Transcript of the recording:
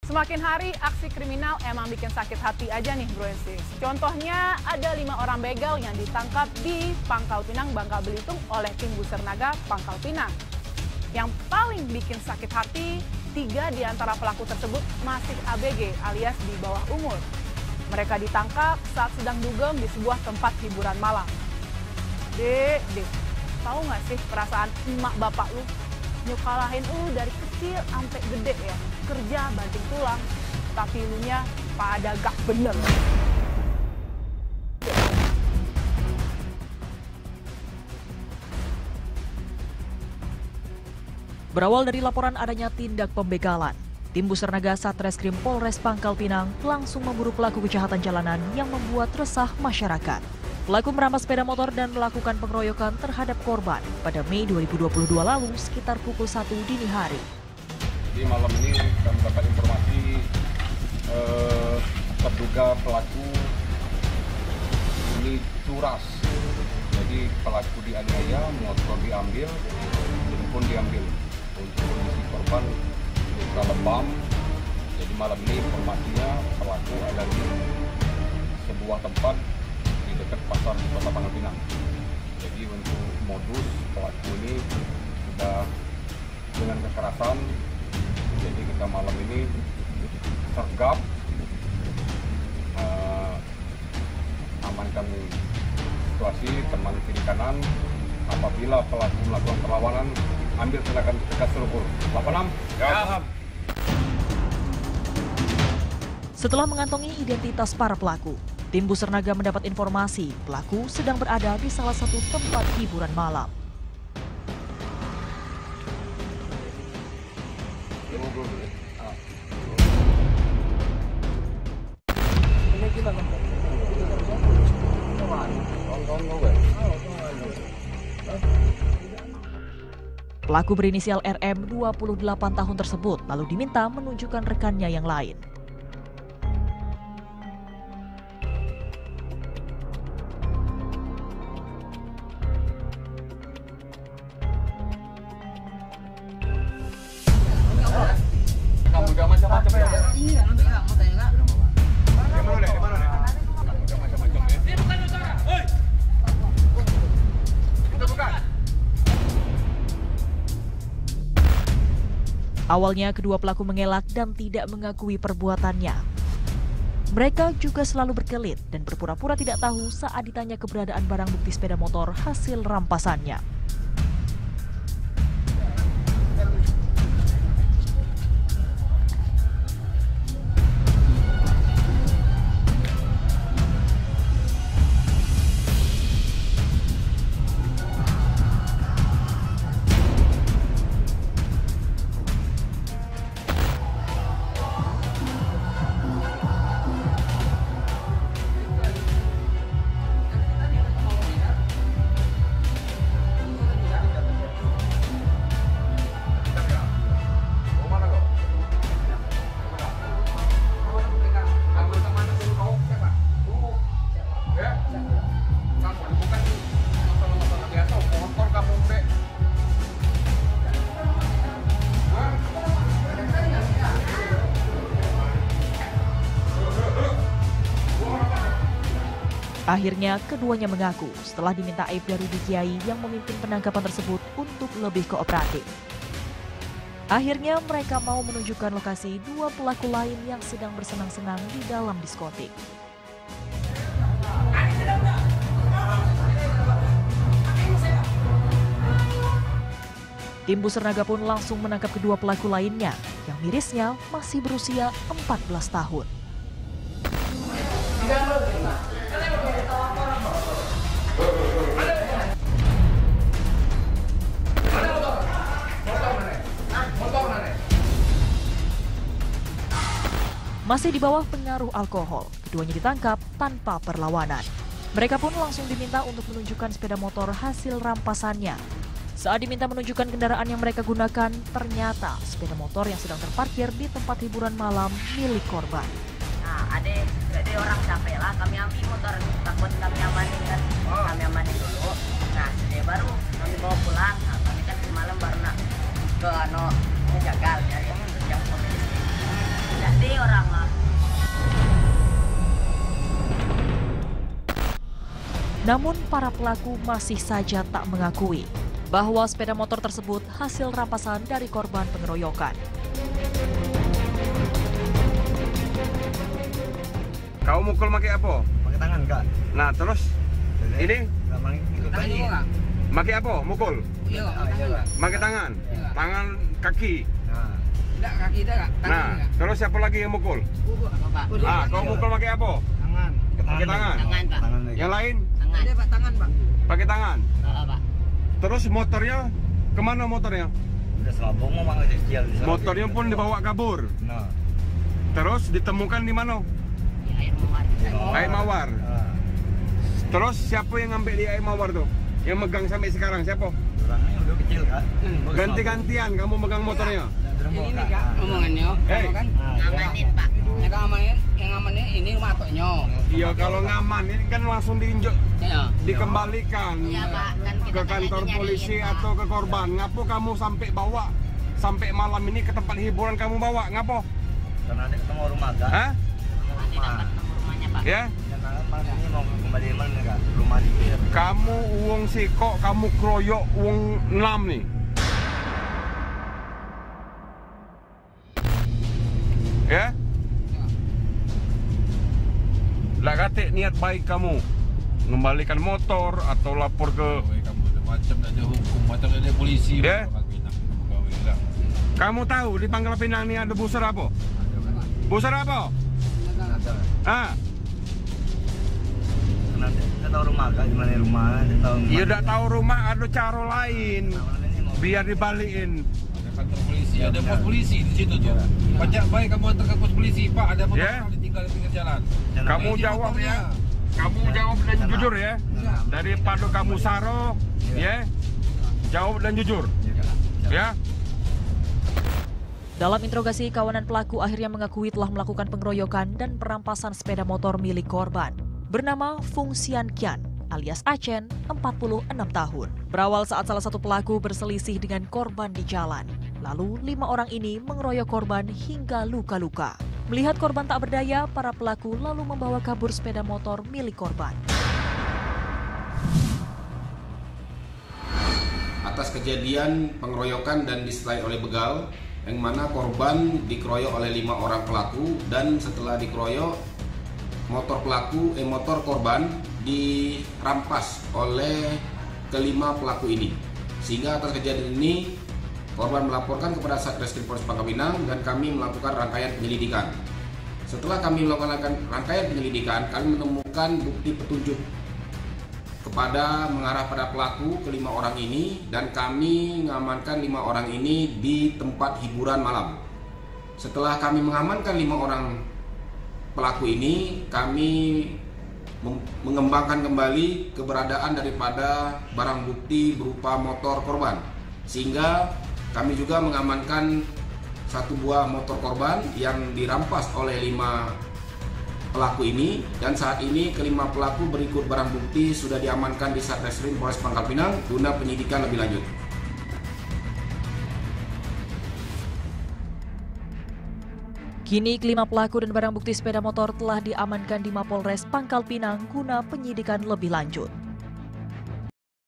Semakin hari aksi kriminal emang bikin sakit hati aja nih bro and sis. Contohnya ada 5 orang begal yang ditangkap di Pangkal Pinang, Bangka Belitung oleh tim Busernaga Pangkal Pinang. Yang paling bikin sakit hati, 3 di antara pelaku tersebut masih ABG alias di bawah umur. Mereka ditangkap saat sedang dugem di sebuah tempat hiburan malam. Dek, tahu nggak sih perasaan emak bapak lu? Nyukalahin lu dari kecil sampai gede ya, kerja banting tulang, tapi lunya pada gak bener. Berawal dari laporan adanya tindak pembegalan, tim Busernaga Satreskrim Polres Pangkal Pinang langsung memburu pelaku kejahatan jalanan yang membuat resah masyarakat. Pelaku merampas sepeda motor dan melakukan pengeroyokan terhadap korban pada Mei 2022 lalu sekitar pukul 1 dini hari. Di malam ini kami mendapat informasi terduga pelaku ini curas. Jadi pelaku dianiaya, motor diambil, handphone diambil. Untuk kondisi korban luka lebam. Jadi malam ini informasinya pelaku ada di sebuah tempat di dekat pasar di Kota Pangkal Pinang. Jadi untuk modus pelaku ini sudah dengan kekerasan. Jadi kita malam ini sergap, amankan situasi, teman kiri kanan. Apabila pelaku melakukan perlawanan, ambil tindakan tegas terukur. 86. Ya. Setelah mengantongi identitas para pelaku, tim Busernaga mendapat informasi pelaku sedang berada di salah satu tempat hiburan malam. Pelaku berinisial RM 28 tahun tersebut lalu diminta menunjukkan rekannya yang lain. Kamu udah macam-macam ya? Iya, nanti nggak mau tanya nggak? Di mana nih? Udah macam-macam ya? Ini bukan utara. Hoi. Itu bukan. Awalnya kedua pelaku mengelak dan tidak mengakui perbuatannya. Mereka juga selalu berkelit dan berpura-pura tidak tahu saat ditanya keberadaan barang bukti sepeda motor hasil rampasannya. Akhirnya keduanya mengaku setelah diminta Aibda Rudi Kiai yang memimpin penangkapan tersebut untuk lebih kooperatif. Akhirnya mereka mau menunjukkan lokasi 2 pelaku lain yang sedang bersenang-senang di dalam diskotik. Tim Busernaga pun langsung menangkap kedua pelaku lainnya yang mirisnya masih berusia 14 tahun. Masih di bawah pengaruh alkohol, keduanya ditangkap tanpa perlawanan. Mereka pun langsung diminta untuk menunjukkan sepeda motor hasil rampasannya. Saat diminta menunjukkan kendaraan yang mereka gunakan, ternyata sepeda motor yang sedang terparkir di tempat hiburan malam milik korban. Nah, ada orang capek lah, kami ambil motor, takut kami amanin kan, kami amanin dulu. Nah, dia baru kami bawa pulang. Nah, kami kan semalam baru nak ke Jagal, ya, yang pemilik. Tidak ada orang lah. Namun para pelaku masih saja tak mengakui bahwa sepeda motor tersebut hasil rampasan dari korban pengeroyokan. Kau mukul pakai apa? Pakai tangan, Kak. Nah, terus ini Ikut tadi. pakai apa? Mukul? Iya, Pakai tangan? Iya. Tangan, kaki? Nah, tidak kaki dah, Kak. Tangan, Nah, Kak. terus siapa lagi yang mukul? Pak. Ah, kau mukul pakai apa? tangan. Pakai tangan? Tangan, Pak. Tangan lagi. Yang lain? Tangan. Ada, Pak, tangan, Pak. Pakai tangan? Pak. Terus motornya? Kemana motornya? Udah selabong mau manggil kecil. Motornya pun dibawa kabur. Nah. Terus ditemukan di mana? Di air mawar. Air Mawar. Nah. Terus siapa yang ngambil di Air Mawar tuh? Yang megang sampai sekarang siapa? Orangnya udah kecil, Kak. Ganti-gantian kamu megang motornya. Ini nih, Kak, omongannya. Hei. Kan? Ngamanin, Pak. Yang ngamanin ini matoknya. Iya, kalau ngaman ini kan langsung diinjek, Ya. dikembalikan Iya, Pak. Kan kita ke kantor lagi polisi nyariin, Pak. atau ke korban. Ngapo kamu sampai bawa sampai malam ini ke tempat hiburan kamu bawa? Ngapo? Karena ada ketemu rumah, Kak. Hah? Nanti dapat nomor rumahnya, Pak. Ya? Dan malam ini mau kembali mana, Kak? Rumah di Kamu uang siko, kamu kroyok uang 6 nih. Ya? Lah kate niat baik kamu mengembalikan motor atau lapor ke Macam ada hukum, macam ada polisi. Ya? Kamu tahu di Pangkal Pinang ini ada busur apa? Busur apa? Ah, Karena kita tahu rumah, Kak. Gimana rumah? Kita tahu. ya udah tahu rumah ada cara lain biar dibalikin. Ada kantor polisi, ada pos polisi di situ tuh. Pajak baik kamu antar ke pos polisi, Pak. Ada motor Ya. ditinggal di pinggir jalan. Kamu Ini jawab motornya. ya. Kamu jawab dan jujur ya. Daripada kamu saro, ya. Jawab dan jujur. Ya. Dalam interogasi, kawanan pelaku akhirnya mengakui telah melakukan pengeroyokan dan perampasan sepeda motor milik korban. Bernama Fung Sian Kian alias Acen, 46 tahun. Berawal saat salah satu pelaku berselisih dengan korban di jalan. Lalu 5 orang ini mengeroyok korban hingga luka-luka. Melihat korban tak berdaya, para pelaku lalu membawa kabur sepeda motor milik korban. Atas kejadian pengeroyokan dan disertai oleh begal, yang mana korban dikeroyok oleh 5 orang pelaku, dan setelah dikeroyok motor korban dirampas oleh kelima pelaku ini. Sehingga atas kejadian ini korban melaporkan kepada Satreskrim Polres Pangkal Pinang dan kami melakukan rangkaian penyelidikan. Setelah kami melakukan rangkaian penyelidikan, kami menemukan bukti petunjuk mengarah pada pelaku kelima orang ini, dan kami mengamankan 5 orang ini di tempat hiburan malam. Setelah kami mengamankan 5 orang pelaku ini, kami mengembangkan kembali keberadaan daripada barang bukti berupa motor korban, sehingga kami juga mengamankan 1 buah motor korban yang dirampas oleh 5 pelaku ini, dan saat ini kelima pelaku berikut barang bukti sudah diamankan di Satreskrim Polres Pangkal Pinang guna penyidikan lebih lanjut. Kini kelima pelaku dan barang bukti sepeda motor telah diamankan di Mapolres Pangkal Pinang guna penyidikan lebih lanjut.